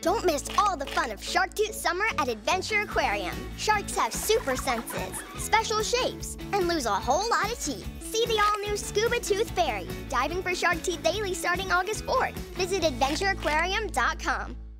Don't miss all the fun of Shark Tooth Summer at Adventure Aquarium. Sharks have super senses, special shapes, and lose a whole lot of teeth. See the all-new Scuba Tooth Fairy, diving for shark teeth daily starting August 4th. Visit AdventureAquarium.com.